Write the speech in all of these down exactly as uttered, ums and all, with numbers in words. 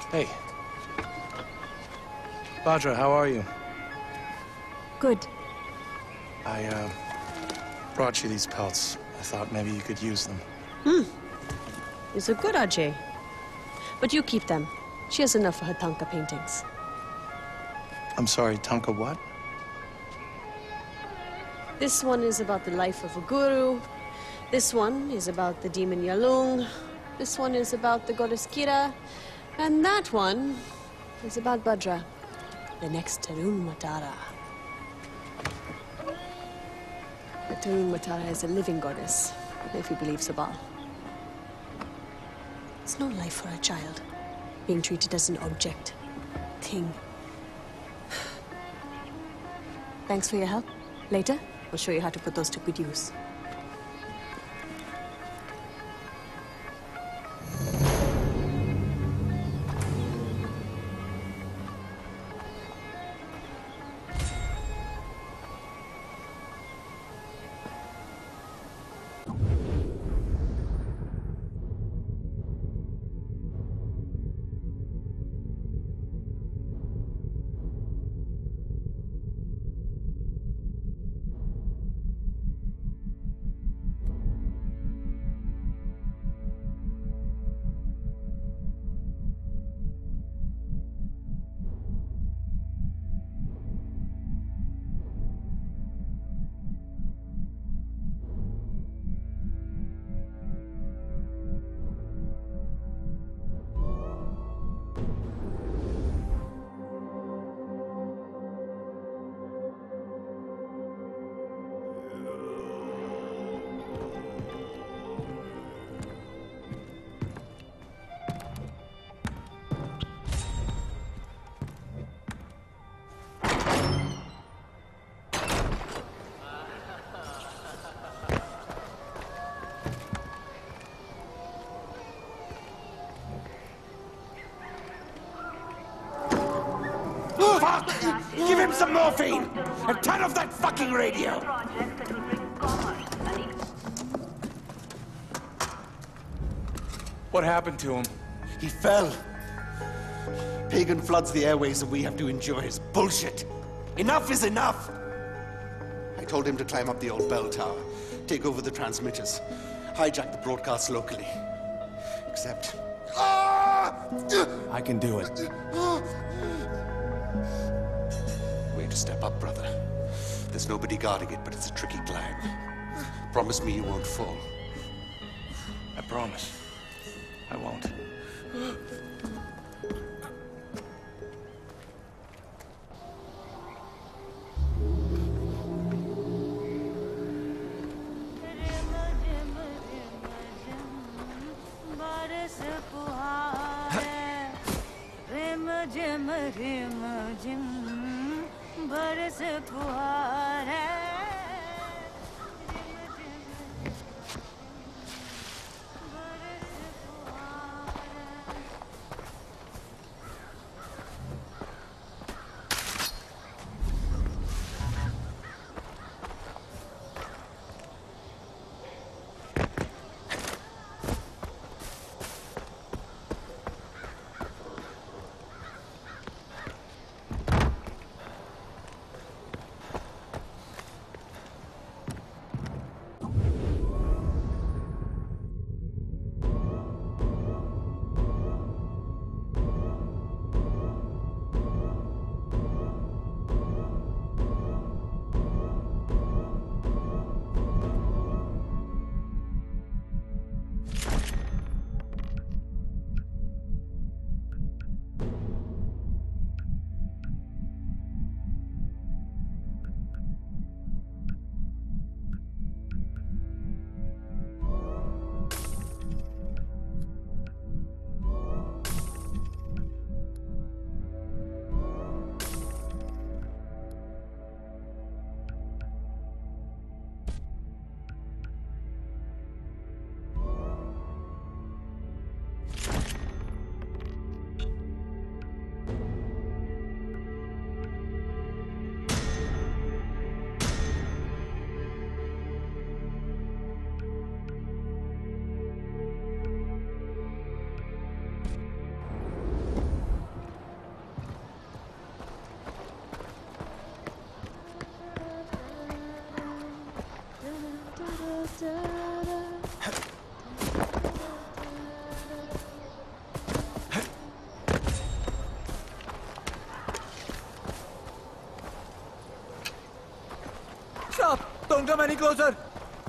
Hey. Bhadra, how are you? Good. I, uh, brought you these pelts. I thought maybe you could use them. Hmm. These are good, Ajay. But you keep them. She has enough for her Tanka paintings. I'm sorry, Tanka what? This one is about the life of a guru. This one is about the demon Yalung. This one is about the goddess Kira. And that one is about Bhadra, the next Tarun Matara. The Tarun Matara is a living goddess, if you believe Sabal. It's no life for a child, being treated as an object, thing. Thanks for your help. Later, I'll show you how to put those to good use. Give him some morphine! And turn off that fucking radio! What happened to him? He fell. Pagan floods the airways and we have to endure his bullshit. Enough is enough! I told him to climb up the old bell tower, take over the transmitters, hijack the broadcast locally. Except... I can do it. Way to step up, brother. There's nobody guarding it, but it's a tricky climb. Promise me you won't fall. I promise. I won't. Stop! Don't come any closer!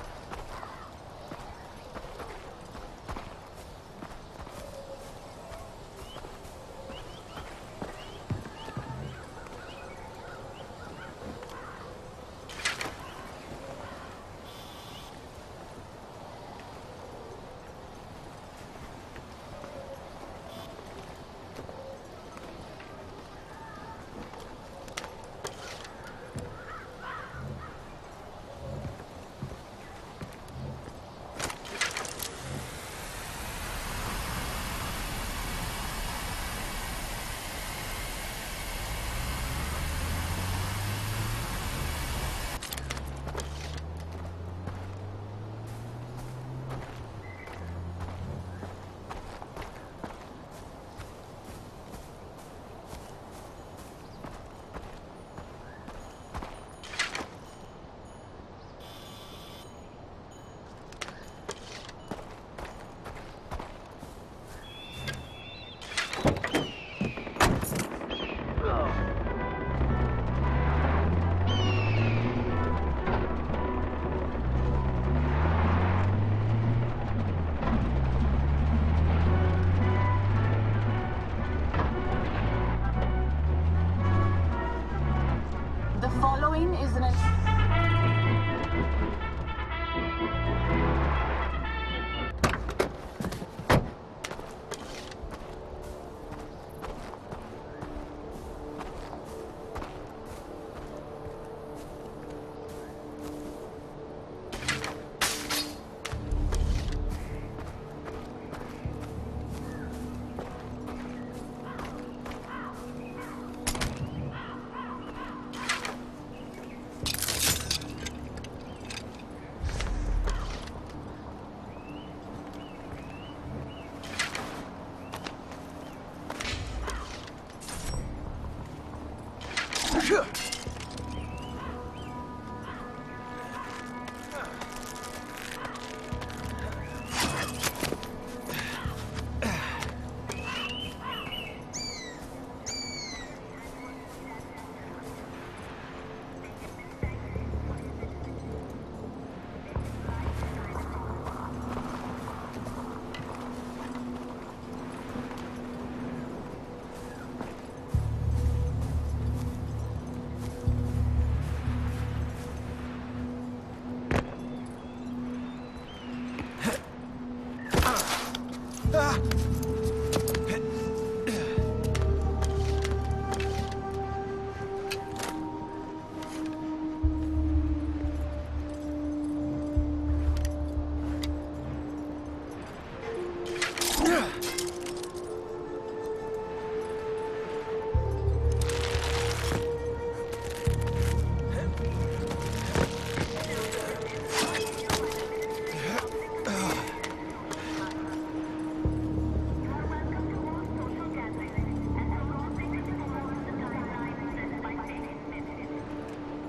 The following is an...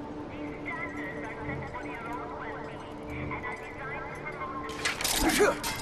Sure.